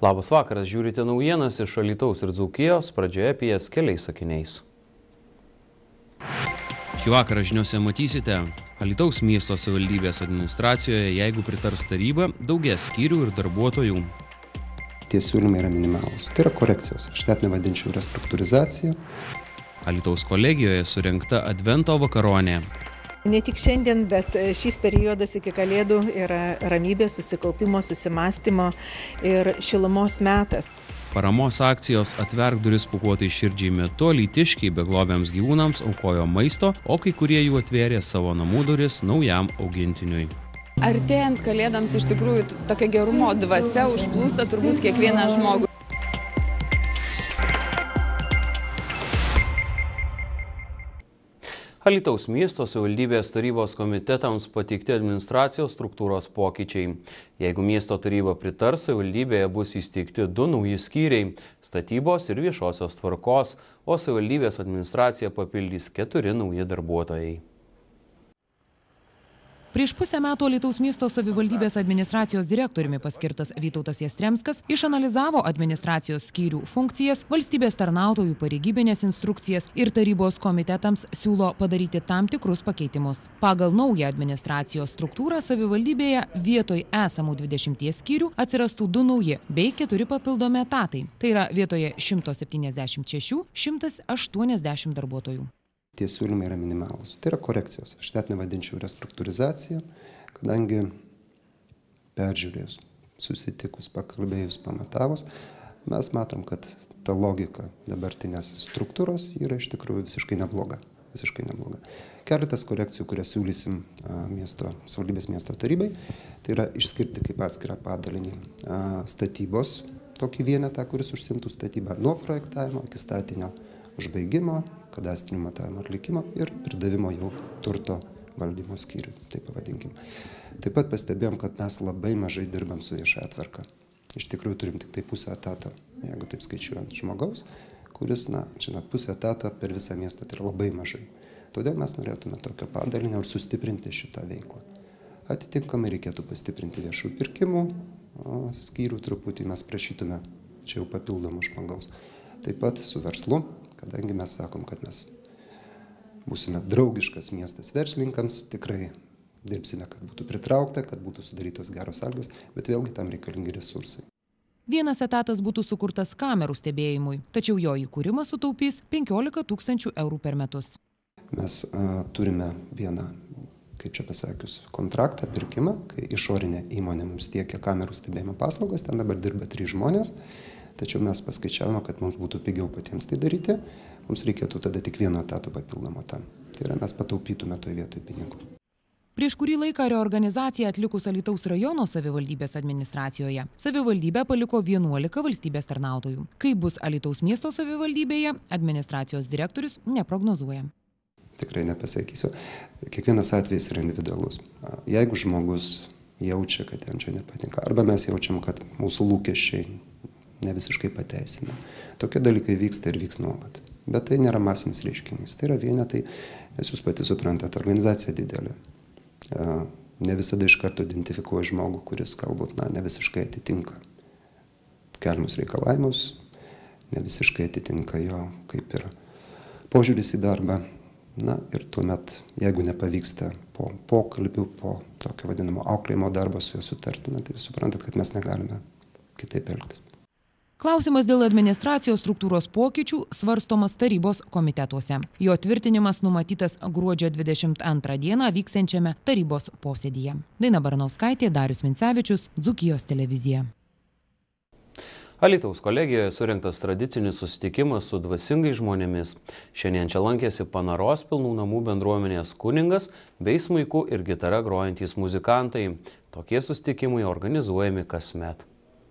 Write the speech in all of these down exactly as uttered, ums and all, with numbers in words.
Labas vakaras, žiūrite naujienas iš Alytaus ir Dzūkijos, pradžioje apie jas keliais sakiniais. Šį vakarą žiniuose matysite, Alytaus miesto savivaldybės administracijoje, jeigu pritars taryba, daugės skyrių ir darbuotojų. Tie siūlymai yra minimalūs. Tai yra korekcijos. Aš net nevadinčiau restruktūrizacija. Alytaus kolegijoje surengta advento vakaronė. Ne tik šiandien, bet šis periodas iki Kalėdų yra ramybės, susikaupimo, susimąstymo ir šilumos metas. Paramos akcijos Atverk duris pūkuotai širdžiai metu alytiškiai beglobiams gyvūnams aukojo maisto, o kai kurie jų atvėrė savo namų duris naujam augintiniui. Artėjant Kalėdoms iš tikrųjų tokia gerumo dvasia užplūsta turbūt kiekvieną žmogų. Alytaus miesto savivaldybės tarybos komitetams pateikti administracijos struktūros pokyčiai. Jeigu miesto taryba pritars, savivaldybėje bus įsteigti du nauji skyriai – statybos ir viešosios tvarkos, o savivaldybės administraciją papildys keturi nauji darbuotojai. Prieš pusę metų Alytaus miesto savivaldybės administracijos direktoriumi paskirtas Vytautas Jastremskas išanalizavo administracijos skyrių funkcijas, valstybės tarnautojų pareigybinės instrukcijas ir tarybos komitetams siūlo padaryti tam tikrus pakeitimus. Pagal naują administracijos struktūrą savivaldybėje vietoj esamų dvidešimties skyrių atsirastų du nauji bei keturi papildomi etatai. Tai yra vietoje šimto septyniasdešimt šešių šimtas aštuoniasdešimt darbuotojų. Tie siūlymai yra minimalūs. Tai yra korekcijos. Aš net nevadinčiau restruktūrizacija, kadangi peržiūrėjus, susitikus, pakalbėjus, pamatavus, mes matom, kad ta logika dabartinės struktūros yra iš tikrųjų visiškai nebloga. Visiškai nebloga. Keletas korekcijų, kurias siūlysim miesto, savivaldybės miesto tarybai, tai yra išskirti kaip atskirą padalinį statybos, tokį vienetą, kuris užsiimtų statybą nuo projektavimo iki statinio užbaigimo, kadastrinių matavimo atlikimo ir pridavimo jau turto valdymo skyrių, taip pavadinkim. Taip pat pastebėjom, kad mes labai mažai dirbam su viešąja tvarka. Iš tikrųjų turim tik tai pusę etato, jeigu taip skaičiuojant žmogaus, kuris, na, žinot, pusę etato per visą miestą tai yra labai mažai. Todėl mes norėtume tokio padalinio ir sustiprinti šitą veiklą. Atitinkamai reikėtų pastiprinti viešų pirkimų skyrių truputį, mes prašytume čia jau papildomų žmogaus. Taip pat su verslu, kadangi mes sakom, kad mes būsime draugiškas miestas verslininkams, tikrai dirbsime, kad būtų pritraukta, kad būtų sudarytos geros sąlygos, bet vėlgi tam reikalingi resursai. Vienas etatas būtų sukurtas kamerų stebėjimui, tačiau jo įkūrimas sutaupys penkiolika tūkstančių eurų per metus. Mes a, turime vieną, kaip čia pasakius, kontraktą, pirkimą, kai išorinė įmonė mums tiekia kamerų stebėjimo paslaugas, ten dabar dirba trys žmonės. Tačiau mes paskaičiavome, kad mums būtų pigiau patiems tai daryti, mums reikėtų tada tik vieno etato papildomo tam. Tai yra, mes pataupytume toje vietoje pinigų. Prieš kurį laiką reorganizaciją atlikus Alytaus rajono savivaldybės administracijoje, savivaldybė paliko vienuolika valstybės tarnautojų. Kaip bus Alytaus miesto savivaldybėje, administracijos direktorius neprognozuoja. Tikrai nepasakysiu. Kiekvienas atvejis yra individualus. Jeigu žmogus jaučia, kad jam čia nepatinka, arba mes jaučiam, kad mūsų lūkesčiai ne visiškai pateisina. Tokie dalykai vyksta ir vyks nuolat. Bet tai nėra masinis reiškinys. Tai yra vienetai, nes jūs pati suprantate, organizacija didelė. Ne visada iš karto identifikuoja žmogų, kuris galbūt na, ne visiškai atitinka keliamus reikalavimus, ne visiškai atitinka jo kaip ir požiūris į darbą. Na ir tuomet, jeigu nepavyksta po pokalbių, po tokio vadinamo auklėjimo darbo su juo sutarti, na, tai suprantat, kad mes negalime kitaip elgtis. Klausimas dėl administracijos struktūros pokyčių svarstomas tarybos komitetuose. Jo tvirtinimas numatytas gruodžio dvidešimt antrą dieną vyksiančiame tarybos posėdyje. Daina Baranauskaitė, Darius Mincevičius, Dzūkijos televizija. Alytaus kolegijoje surengtas tradicinis susitikimas su dvasingais žmonėmis. Šiandien čia lankėsi Panaros pilnų namų bendruomenės kuningas bei smuiku ir gitara grojantys muzikantai. Tokie susitikimai organizuojami kasmet.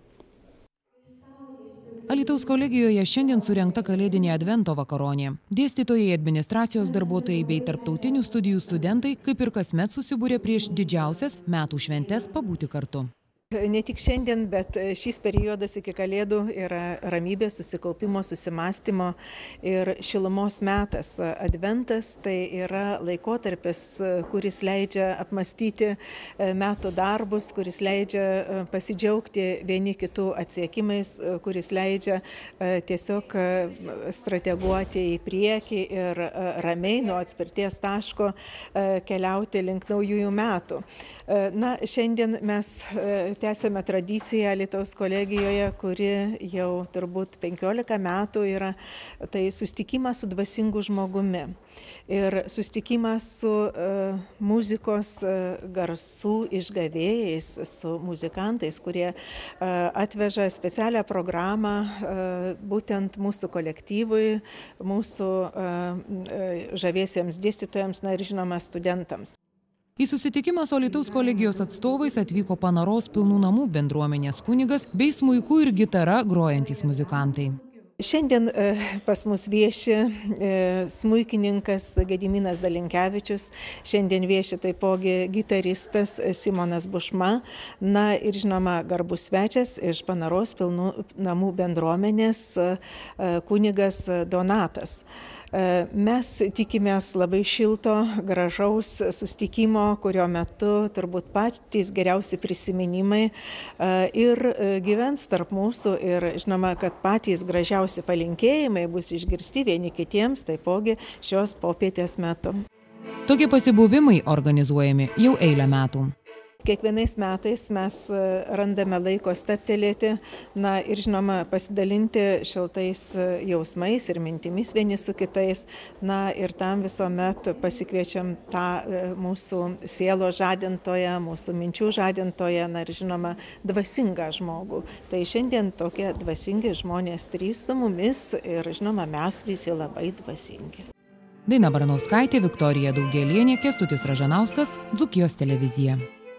Alytaus kolegijoje šiandien surengta kalėdinė advento vakaronė. Dėstytojai, administracijos darbuotojai bei tarptautinių studijų studentai, kaip ir kasmet susibūrė prieš didžiausias metų šventes pabūti kartu. Ne tik šiandien, bet šis periodas iki Kalėdų yra ramybės, susikaupimo, susimąstymo ir šilumos metas. Adventas tai yra laikotarpis, kuris leidžia apmastyti metų darbus, kuris leidžia pasidžiaugti vieni kitų atsiekimais, kuris leidžia tiesiog strateguoti į priekį ir ramiai nuo atspirties taško keliauti link naujųjų metų. Na, šiandien mes tęsėme tradiciją Alytaus kolegijoje, kuri jau turbūt penkiolika metų yra, tai susitikimas su dvasingu žmogumi. Ir susitikimas su uh, muzikos uh, garsų išgavėjais, su muzikantais, kurie uh, atveža specialią programą uh, būtent mūsų kolektyvui, mūsų uh, žaviesiems dėstytojams, na ir žinoma studentams. Į susitikimą su Alytaus kolegijos atstovais atvyko Panaros Pilnų namų bendruomenės kunigas bei smuiku ir gitara grojantys muzikantai. Šiandien pas mus vieši smuikininkas Gediminas Dalinkevičius, šiandien vieši taipogi gitaristas Simonas Bušma, na ir žinoma garbus svečias iš Panaros Pilnų namų bendruomenės kunigas Donatas. Mes tikimės labai šilto, gražaus susitikimo, kurio metu turbūt patys geriausi prisiminimai ir gyvens tarp mūsų ir žinoma, kad patys gražiausi palinkėjimai bus išgirsti vieni kitiems, taipogi šios popietės metu. Tokie pasibuvimai organizuojami jau eilę metų. Kiekvienais metais mes randame laiko steptelėti, na ir žinoma pasidalinti šiltais jausmais ir mintimis vieni su kitais, na ir tam visuomet pasikviečiam tą mūsų sielo žadintoją, mūsų minčių žadintoją, na ir žinoma dvasingą žmogų. Tai šiandien tokie dvasingi žmonės trys su mumis ir žinoma mes visi labai dvasingi. Daina Baranauskaitė, Viktorija Daugėlienė, Kęstutis Ražanauskas, Dzūkijos televizija.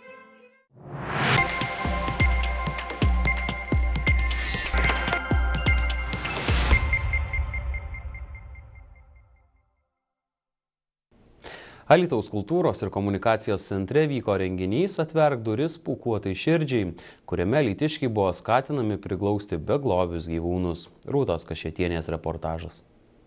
Alytaus kultūros ir komunikacijos centre vyko renginys Atverk duris pūkuotai širdžiai, kuriame alytiškiai buvo skatinami priglausti beglobius gyvūnus. Rūtos Kašėtienės reportažas.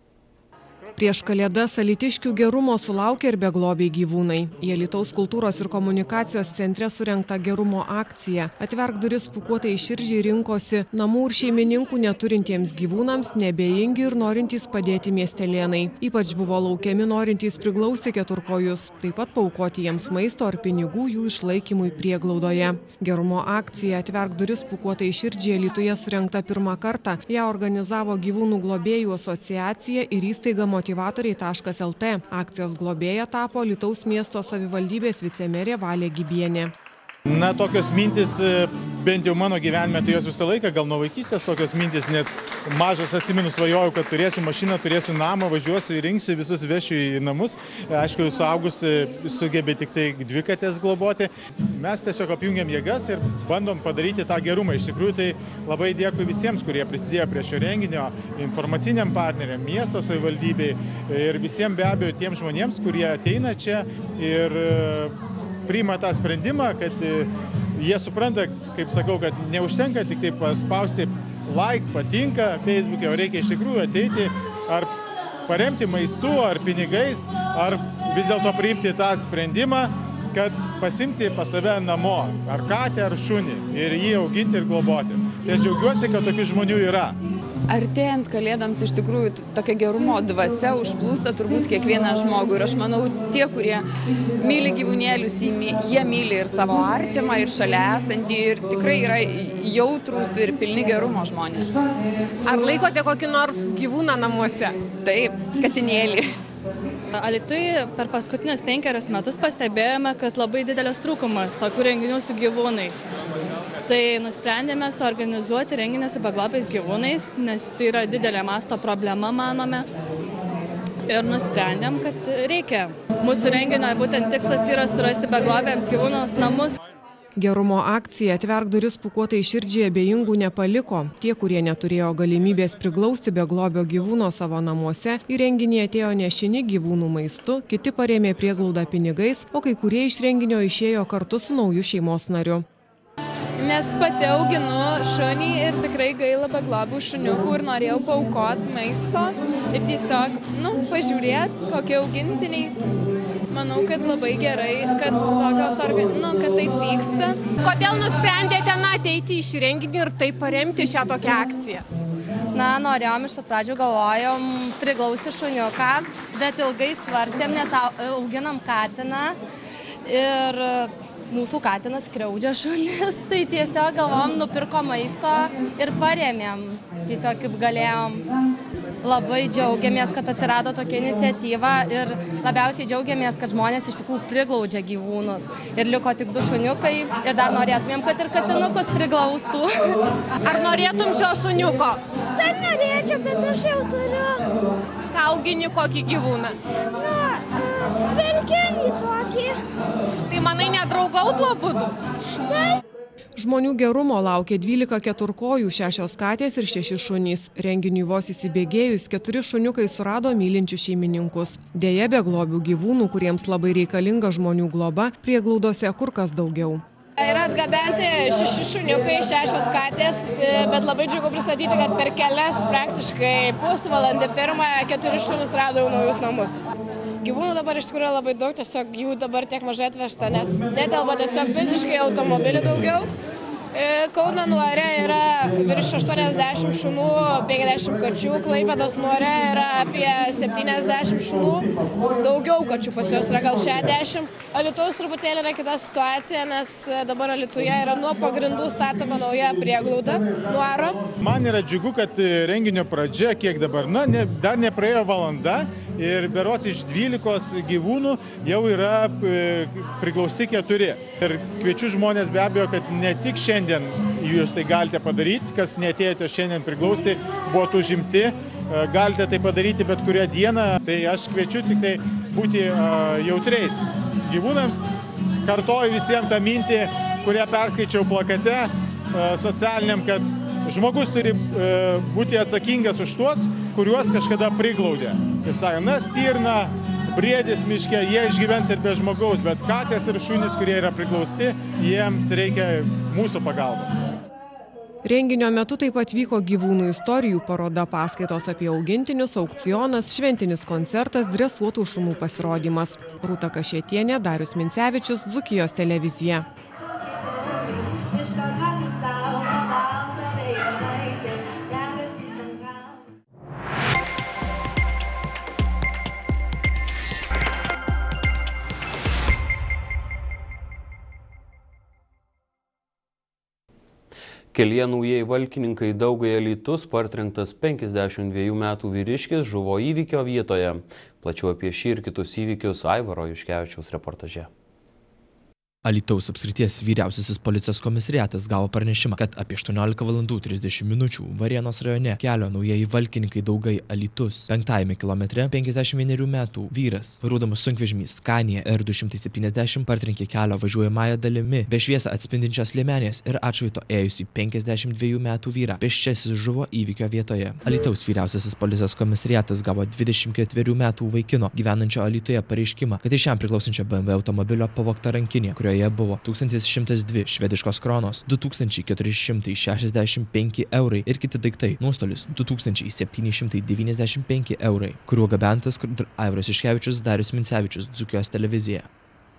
Prieš Kalėdas alytiškių gerumo sulaukia ir beglobiai gyvūnai. Į Alytaus kultūros ir komunikacijos centre surengta gerumo akcija Atverk duris pūkuotai širdžiai rinkosi namų ir šeimininkų neturintiems gyvūnams, neabejingi ir norintys padėti miestelėnai. Ypač buvo laukiami norintys priglausti keturkojus, taip pat paaukoti jiems maisto ar pinigų jų išlaikymui prieglaudoje. Gerumo akcija Atverk duris pūkuotai širdžiai Alytuje surengta pirmą kartą. Ją organizavo Gyvūnų globėjų asociacija ir įstaiga motyvatoriai taškas el tė. Akcijos globėja tapo Alytaus miesto savivaldybės vicemerė Valė Gibienė. Na, tokios mintis, bent jau mano gyvenime, tai jos visą laiką, gal nuo vaikystės tokios mintis, net mažas atsimenu svajojau, kad turėsiu mašiną, turėsiu namą, važiuosiu, rinksiu, visus vešiu į namus. Aišku, suaugus sugebė tik tai dvi katės globoti. Mes tiesiog apjungiam jėgas ir bandom padaryti tą gerumą. Iš tikrųjų, tai labai dėkui visiems, kurie prisidėjo prie šio renginio, informaciniam partneriam, miesto savivaldybei ir visiems be abejo tiems žmonėms, kurie ateina čia ir priima tą sprendimą, kad jie supranta, kaip sakau, kad neužtenka tik tai paspausti like, patinka Facebook'e, o reikia iš tikrųjų ateiti ar paremti maistu, ar pinigais, ar vis dėlto priimti tą sprendimą, kad pasimti pas save namo, ar katę, ar šunį, ir jį auginti ir globoti. Tai aš džiaugiuosi, kad tokių žmonių yra. Artėjant Kalėdoms iš tikrųjų tokia gerumo dvasia užplūsta turbūt kiekvieną žmogų. Ir aš manau, tie, kurie myli gyvūnėlius, jie myli ir savo artimą, ir šalia esantį, ir tikrai yra jautrūs ir pilni gerumo žmonės. Ar laikote kokį nors gyvūną namuose? Taip, katinėlį. Alytuje per paskutinius penkerius metus pastebėjome, kad labai didelis trūkumas tokių renginių su gyvūnais. Tai nusprendėme suorganizuoti renginį su beglobiais gyvūnais, nes tai yra didelė masto problema, manome. Ir nusprendėm, kad reikia. Mūsų renginio būtent tikslas yra surasti beglobiams gyvūnams namus. Gerumo akcija Atverk duris pūkuotai širdžiai abejingų nepaliko. Tie, kurie neturėjo galimybės priglausti beglobio gyvūno savo namuose, į renginį atėjo nešini gyvūnų maistu, kiti parėmė prieglaudą pinigais, o kai kurie iš renginio išėjo kartu su nauju šeimos nariu. nes pati auginu šunį ir tikrai gaila beglobių šuniukų ir norėjau paaukoti maisto ir tiesiog, nu, pažiūrėti, kokie augintiniai. Manau, kad labai gerai, kad tokios, nu, kad taip vyksta. Kodėl nusprendėte na, ateiti į šį renginį ir taip paremti šią tokią akciją? Na, norėjom iš pat pradžių galvojom priglausti šuniuką, bet ilgai svarstėm, nes auginam katiną ir mūsų katinas skriaudžia šunis, tai tiesiog galvom nupirko maisto ir paremėm, tiesiog kaip galėjom. Labai džiaugiamės, kad atsirado tokia iniciatyva ir labiausiai džiaugiamės, kad žmonės iš tikrųjų priglaudžia gyvūnus. Ir liko tik du šuniukai ir dar norėtumėm, kad ir katinukus priglaustų. Ar norėtum šio šuniuko? Tai norėčiau, bet aš jau turiu. Ką augini kokį gyvūną? Na, vilkinį tokį. Tai manai nedraugautų abudu? Taip. Žmonių gerumo laukia dvylika keturkojų, šešios katės ir šeši šunys. Renginiui vos įsibėgėjus, keturi šuniukai surado mylinčių šeimininkus. Deja, beglobių gyvūnų, kuriems labai reikalinga žmonių globa, prieglaudose kur kas daugiau. Yra atgabenti šeši šuniukai, šešios katės, bet labai džiugu pristatyti, kad per kelias praktiškai pusvalandį pirmą keturi šunys rado jau naujus namus. Gyvūnų dabar iš tikrųjų labai daug, tiesiog jų dabar tiek mažai atvežta, nes netelpa tiesiog fiziškai automobilių daugiau. Kauno nuare yra virš aštuoniasdešimt šunų, penkiasdešimt kačių, Klaipėdos nuare yra apie septyniasdešimt šunų, daugiau kačių pas juos yra gal šešiasdešimt. Alytaus truputėlį yra kita situacija, nes dabar Alytuje yra nuo pagrindų statoma nauja prieglauda, nuaro. Man yra džiugu, kad renginio pradžia, kiek dabar, na, ne, dar nepraėjo valanda ir berods iš dvylikos gyvūnų jau yra priglausti keturi. Ir kviečiu žmonės be abejo, kad ne tik šiandien jūs tai galite padaryti, kas neatėjote šiandien priglausti, buvot užimti, galite tai padaryti bet kurią dieną, tai aš kviečiu tik tai būti jautriais gyvūnams. Kartoju visiems tą mintį, kurią perskaičiau plakate socialiniam, kad žmogus turi būti atsakingas už tuos, kuriuos kažkada priglaudė. Kaip sakė, na, stirna, briedis miške, jie išgyvens ir be žmogaus, bet katės ir šunys, kurie yra priglausti, jiems reikia mūsų pagalbos. Renginio metu taip pat vyko gyvūnų istorijų paroda, paskaitos apie augintinius, aukcionas, šventinis koncertas, dresuotų šunų pasirodymas. Rūta Kašėtienė, Darius Mincevičius, Dzūkijos televizija. Kelyje naujieji valkininkai Daugai Alytus partrenktas penkiasdešimt dviejų metų vyriškis žuvo įvykio vietoje. Plačiau apie šį ir kitus įvykius Aivaro Juškevičiaus reportaže. Alytaus apskrities vyriausiasis policijos komisariatas gavo pranešimą, kad apie aštuoniolika valandų trisdešimt minučių Varėnos rajone kelio naujieji valkininkai Daugai Alytus penktajame kilometre penkiasdešimt vienerių metų vyras, vairuodamas sunkvežimį Scania R du šimtai septyniasdešimt, partrenkė kelio važiuojamąją dalimi be šviesą atspindinčios liemenės ir atšvaito ėjusį penkiasdešimt dviejų metų vyrą. Pėsčiasis žuvo įvykio vietoje. Alytaus vyriausiasis policijos komisariatas gavo dvidešimt ketverių metų vaikino gyvenančio Alytuje pareiškimą, kad iš jam priklausančio B M W automobilio pavogta rankinė, kurioje buvo tūkstantis šimtas dvi švediškos kronos, du tūkstančiai keturi šimtai šešiasdešimt penki eurai ir kiti daiktai. Nuostolis du tūkstančiai septyni šimtai devyniasdešimt penki eurai, kuriuo gabentas Aivaras Juškevičius, Darius Mincevičius, Dzūkijos televizija.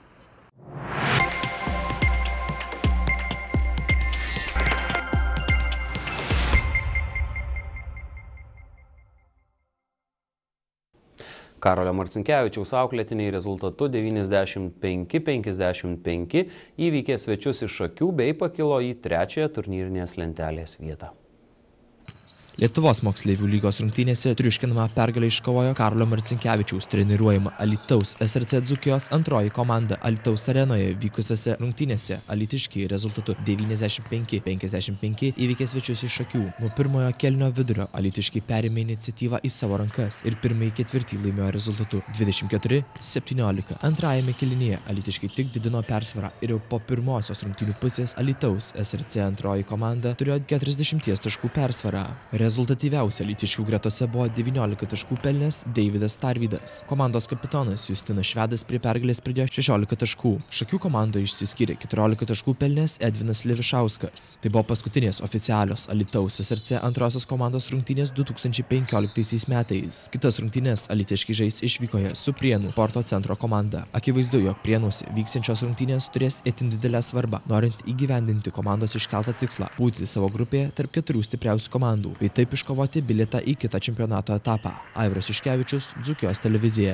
Karolio Marcinkevičiaus auklėtiniai rezultatu devyniasdešimt penki penkiasdešimt penki įveikė svečius iš Šakių bei pakilo į trečiąją turnyrinės lentelės vietą. Lietuvos moksleivių lygos rungtynėse triuškinamą pergalę iškovojo Karolio Marcinkevičiaus treniruojama Alytaus S R C Dzūkijos antroji komanda. Alytaus arenoje vykusiose rungtynėse alytiškiai rezultatu devyniasdešimt penki penkiasdešimt penki įveikė svečius iš Šakių. Nuo pirmojo kėlinio vidurio alytiškiai perėmė iniciatyvą į savo rankas ir pirmąjį ketvirtį laimėjo rezultatu dvidešimt keturi septyniolika. Antrajame kėlinyje alytiškiai tik didino persvarą ir jau po pirmosios rungtynių pusės Alytaus S R C antroji komanda turėjo keturiasdešimties taškų persvarą. Rezultatyviausia alytiškių gretose buvo devyniolika taškų pelnęs Deividas Tarvydas. Komandos kapitonas Justinas Švedas prie pergalės pridėjo šešiolika taškų. Šakių komandoje išsiskyrė keturiolika taškų pelnęs Edvinas Levišauskas. Tai buvo paskutinės oficialios Alytaus S R C antrosios komandos rungtynės du tūkstančiai penkioliktaisiais metais. Kitas rungtynės alytiškiai žais išvykoje su Prienų sporto centro komanda. Akivaizdu, jog Prienuose vyksiančios rungtynės turės itin didelę svarbą, norint įgyvendinti komandos iškeltą tikslą – būti savo grupėje tarp keturių stipriausių komandų, bei taip iškovoti bilietą į kitą čempionato etapą. Aivaras Juškevičius, Dzūkijos televizija.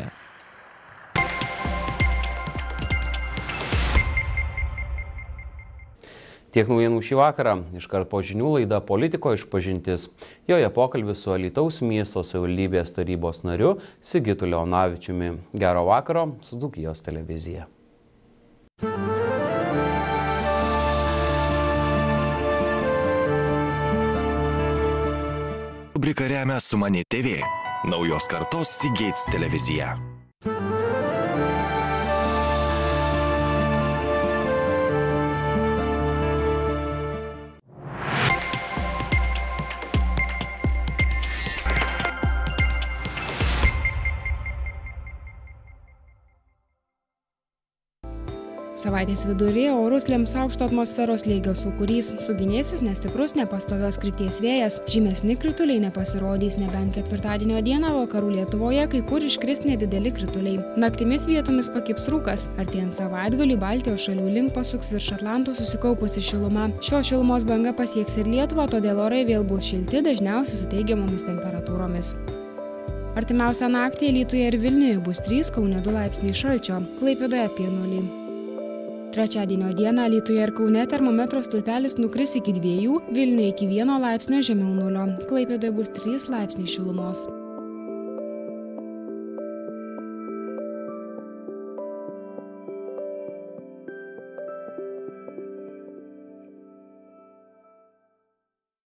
Tiek naujienų šį vakarą. Iškart po žinių laida Politiko išpažintis. Joje pokalbis su Alytaus miesto savivaldybės tarybos nariu Sigitu Leonavičiumi. Gero vakaro su Dzūkijos televizija. Rubrika remia Sumani T V, naujos kartos Seagates televizija. Savaitės viduryje orus lems aukšto atmosferos slėgio sūkurys. Suginėsis nestiprus nepastovios krypties vėjas. Žymesni krituliai nepasirodys, nebent ketvirtadienio dieną vakarų Lietuvoje kai kur iškris nedideli krituliai. Naktimis vietomis pakibs rūkas. Artėjant savaitgalį Baltijos šalių link pasuks virš Atlanto susikaupusi šiluma. Šios šilumos banga pasieks ir Lietuvą, todėl orai vėl bus šilti, dažniausiai su teigiamomis temperatūromis. Artimiausią naktį Alytuje ir Vilniuje bus trys, Kaune du laipsniai šalčio, Klaipėdoje apie nulį. Trečiadienio dieną Alytuje ir Kaune termometro stulpelis nukris iki dviejų, Vilniuje iki vieno laipsnio žemiau nulio, Klaipėdoje bus trys laipsniai šilumos.